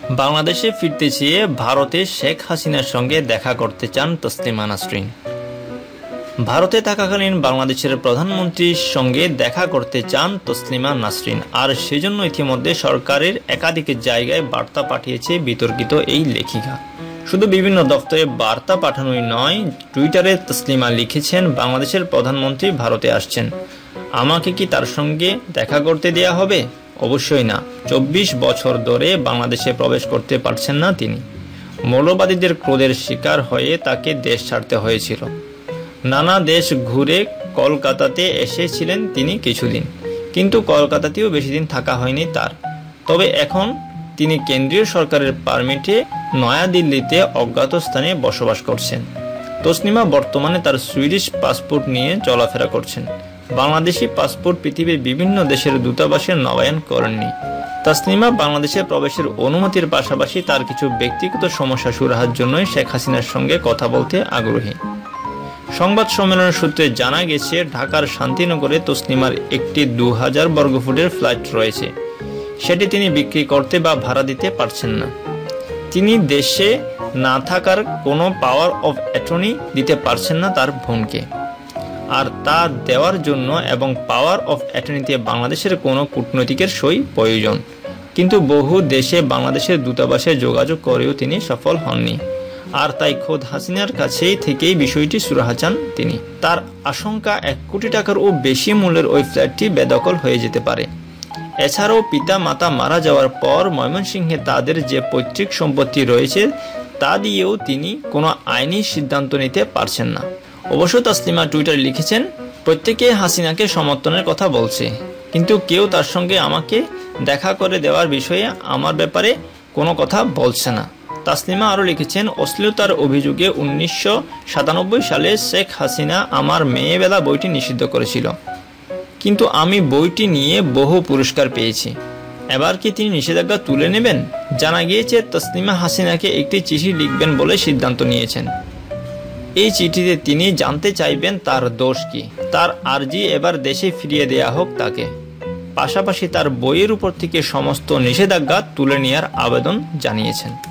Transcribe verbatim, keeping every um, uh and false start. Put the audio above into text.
বাংলাদেশে ফিরতে চেয়ে ভারতে শেখ হাসিনার সঙ্গে দেখা করতে চান তসলিমা নাসরিন। ভারতে থাকাকালীন বাংলাদেশের প্রধানমন্ত্রীর সঙ্গে দেখা করতে চান তসলিমা নাসরিন, আর সেজন্য ইতিমধ্যে সরকারের একাধিক জায়গায় বার্তা পাঠিয়েছে বিতর্কিত এই লেখিকা। শুধু বিভিন্ন দফতরে বার্তা পাঠানোই নয়, টুইটারে তসলিমা লিখেছেন, বাংলাদেশের প্রধানমন্ত্রী ভারতে আসছেন, আমাকে কি তার সঙ্গে দেখা করতে দেয়া হবে? অবশ্যই না। চব্বিশ বছর ধরে বাংলাদেশে প্রবেশ করতে পারছেন না তিনি। মৌলবাদীদের ক্রোধের শিকার হয়ে তাকে দেশ ছাড়তে হয়েছিল। নানা দেশ ঘুরে কলকাতাতে এসেছিলেন তিনি কিছুদিন, কিন্তু কলকাতাতেও বেশি দিন থাকা হয়নি তার। তবে এখন তিনি কেন্দ্রীয় সরকারের পারমিটে নয়াদিল্লিতে অজ্ঞাত স্থানে বসবাস করছেন। তসলিমা বর্তমানে তার সুইডিশ পাসপোর্ট নিয়ে চলাফেরা করছেন। বাংলাদেশি পাসপোর্ট পৃথিবীর বিভিন্ন দেশের দূতাবাসে নবায়ন করেননি। তসলিমা বাংলাদেশে প্রবেশের অনুমতির পাশাপাশি তার কিছু ব্যক্তিগত সমস্যা সুরাহার জন্যই শেখ হাসিনার সঙ্গে কথা বলতে আগ্রহী। সংবাদ সম্মেলনের সূত্রে জানা গেছে, ঢাকার শান্তিনগরে তসলিমার একটি দু হাজার বর্গফুটের ফ্ল্যাট রয়েছে। সেটি তিনি বিক্রি করতে বা ভাড়া দিতে পারছেন না। তিনি দেশে না থাকার কোনো পাওয়ার অফ অ্যাটর্নি দিতে পারছেন না তার বোনকে, আর তা দেওয়ার জন্য এবং পাওয়ার অফ অ্যাটর্নিতে বাংলাদেশের কোনো কূটনৈতিকের সই প্রয়োজন। কিন্তু বহু দেশে বাংলাদেশের দূতাবাসে যোগাযোগ করেও তিনি সফল হননি, আর তাই খোদ হাসিনার কাছেই থেকেই বিষয়টি সুরাহা চান তিনি। তার আশঙ্কা, এক কোটি টাকার ও বেশি মূল্যের ওই ফ্ল্যাটটি বেদখল হয়ে যেতে পারে। এছাড়াও পিতা মাতা মারা যাওয়ার পর ময়মনসিংহে তাদের যে পৈতৃক সম্পত্তি রয়েছে তা দিয়েও তিনি কোনো আইনি সিদ্ধান্ত নিতে পারছেন না। অবশ্য তসলিমা টুইটারে লিখেছেন, প্রত্যেকে হাসিনাকে সমর্থনের কথা বলছে, কিন্তু কেউ তার সঙ্গে আমাকে দেখা করে দেওয়ার বিষয়ে আমার ব্যাপারে কোনো কথা বলছে না। তসলিমা আরও লিখেছেন, অশ্লীলতার অভিযোগে উনিশশো সাতানব্বই সালে শেখ হাসিনা আমার মেয়েবেলা বইটি নিষিদ্ধ করেছিল, কিন্তু আমি বইটি নিয়ে বহু পুরস্কার পেয়েছি। এবার কি তিনি নিষেধাজ্ঞা তুলে নেবেন? জানা গিয়েছে, তসলিমা হাসিনাকে একটি চিঠি লিখবেন বলে সিদ্ধান্ত নিয়েছেন। এই চিঠিতে তিনি জানতে চাইবেন তার দোষ কি, তার আর্জি এবার দেশে ফিরিয়ে দেয়া হোক তাকে। পাশাপাশি তার বইয়ের উপর থেকে সমস্ত নিষেধাজ্ঞা তুলে নেওয়ার আবেদন জানিয়েছেন।